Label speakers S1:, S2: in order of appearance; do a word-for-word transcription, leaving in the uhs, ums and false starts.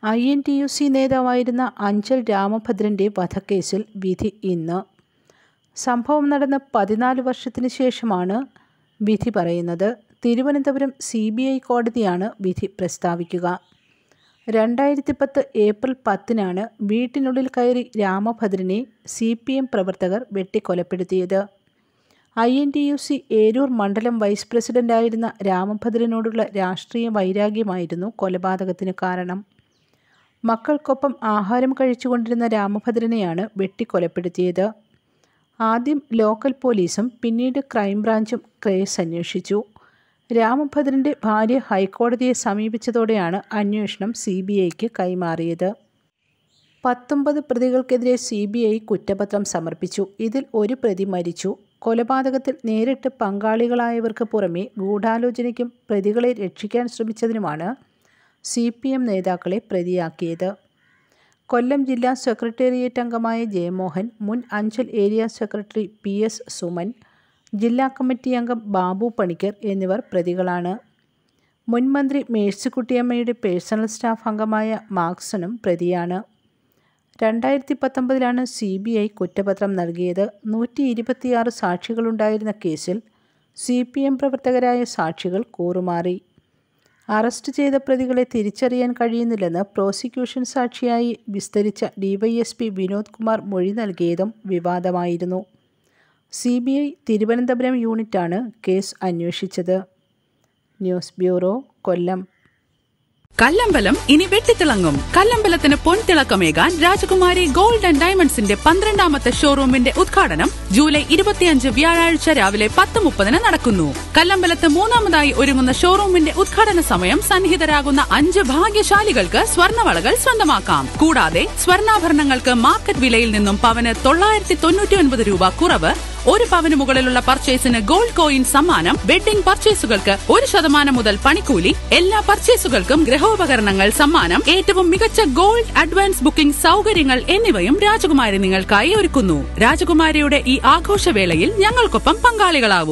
S1: I N T U C നേതാവായിരുന്ന അഞ്ചൽ രാമഭദ്രൻ്റെ വധക്കേസിൽ വിധി ഇന്ന്. സംഭവം നടന്ന് പതിനാല് വർഷത്തിന് ശേഷമാണ് വിധി പറയുന്നത്. തിരുവനന്തപുരം സി ബി ഐ കോടതിയാണ് വിധി പ്രസ്താവിക്കുക. രണ്ടായിരത്തി പത്ത് ഏപ്രിൽ പത്തിനാണ് വീട്ടിനുള്ളിൽ കയറി രാമഭദ്രനെ സി പി എം പ്രവർത്തകർ വെട്ടിക്കൊലപ്പെടുത്തിയത്. I N T U C Eroor മണ്ഡലം വൈസ് പ്രസിഡന്റായിരുന്ന രാമഭദ്രനോടുള്ള രാഷ്ട്രീയ വൈരാഗ്യമായിരുന്നു കൊലപാതകത്തിന് കാരണം. മക്കൾക്കൊപ്പം ആഹാരം കഴിച്ചുകൊണ്ടിരുന്ന രാമഭദ്രനെയാണ് വെട്ടിക്കൊലപ്പെടുത്തിയത്. ആദ്യം ലോക്കൽ പോലീസും പിന്നീട് ക്രൈംബ്രാഞ്ചും കേസ് അന്വേഷിച്ചു. രാമഭദ്രൻ്റെ ഭാര്യ ഹൈക്കോടതിയെ സമീപിച്ചതോടെയാണ് അന്വേഷണം സി ബി ഐക്ക് കൈമാറിയത്. പത്തൊമ്പത് പ്രതികൾക്കെതിരെ സി ബി ഐ കുറ്റപത്രം സമർപ്പിച്ചു. ഇതിൽ ഒരു പ്രതി മരിച്ചു. കൊലപാതകത്തിൽ നേരിട്ട് പങ്കാളികളായവർക്ക് പുറമെ ഗൂഢാലോചനയ്ക്കും പ്രതികളെ രക്ഷിക്കാൻ ശ്രമിച്ചതിനുമാണ് സി പി എം നേതാക്കളെ പ്രതിയാക്കിയത്. കൊല്ലം ജില്ലാ സെക്രട്ടേറിയറ്റ് അംഗമായ ജയമോഹൻ, മുൻ Anchal area secretary P S Suman, ജില്ലാ കമ്മിറ്റി അംഗം ബാബു പണിക്കർ എന്നിവർ പ്രതികളാണ്. മുൻ മന്ത്രി മേഴ്സിക്കുട്ടിയമ്മയുടെ പേഴ്സണൽ സ്റ്റാഫ് അംഗമായ മാക്സണും പ്രതിയാണ്. രണ്ടായിരത്തി പത്തൊമ്പതിലാണ് സി ബി ഐ കുറ്റപത്രം നൽകിയത്. നൂറ്റി ഇരുപത്തിയാറ് സാക്ഷികളുണ്ടായിരുന്ന കേസിൽ സി പി എം പ്രവർത്തകരായ സാക്ഷികൾ കൂറുമാറി. അറസ്റ്റ് ചെയ്ത പ്രതികളെ തിരിച്ചറിയാൻ കഴിയുന്നില്ലെന്ന് പ്രോസിക്യൂഷൻ സാക്ഷിയായി വിസ്തരിച്ച D Y S P Vinod Kumar മൊഴി നൽകിയതും വിവാദമായിരുന്നു. സി ബി ഐ തിരുവനന്തപുരം യൂണിറ്റാണ് കേസ് അന്വേഷിച്ചത്. ന്യൂസ് ബ്യൂറോ, കൊല്ലം.
S2: കല്ലമ്പലം ഇനി വെട്ടിത്തിളങ്ങും. കല്ലമ്പലത്തിന് പൊൻതിളക്കമേകാൻ രാജകുമാരി ഗോൾഡ് ആൻഡ് ഡയമണ്ട്സിന്റെ പന്ത്രണ്ടാമത്തെ ഷോറൂമിന്റെ ഉദ്ഘാടനം ജൂലൈ ഇരുപത്തിയഞ്ച് വ്യാഴാഴ്ച രാവിലെ പത്ത് മുപ്പതിന് നടക്കുന്നു. കല്ലമ്പലത്ത് മൂന്നാമതായി ഒരുങ്ങുന്ന ഷോറൂമിന്റെ ഉദ്ഘാടന സമയം സന്നിഹിതരാകുന്ന അഞ്ച് ഭാഗ്യശാലികൾക്ക് സ്വർണ്ണവളകൾ സ്വന്തമാക്കാം. കൂടാതെ സ്വർണ്ണാഭരണങ്ങൾക്ക് മാർക്കറ്റ് വിലയിൽ നിന്നും പവന് തൊള്ളായിരത്തി തൊണ്ണൂറ്റി ഒൻപത് രൂപ കുറവ്, ഒരു പവന് മുകളിലുള്ള പർച്ചേസിന് ഗോൾഡ് കോയിൻ സമ്മാനം, വെഡ്ഡിംഗ് പർച്ചേസുകൾക്ക് ഒരു ശതമാനം മുതൽ പണിക്കൂലി, എല്ലാ പർച്ചേസുകൾക്കും ഗൃഹോപകരണങ്ങൾ സമ്മാനം, ഏറ്റവും മികച്ച ഗോൾഡ് അഡ്വാൻസ് ബുക്കിംഗ് സൗകര്യങ്ങൾ എന്നിവയും രാജകുമാരി നിങ്ങൾക്കായി ഒരുക്കുന്നു. രാജകുമാരിയുടെ ഈ ആഘോഷവേളയിൽ ഞങ്ങൾക്കൊപ്പം പങ്കാളികളാവും.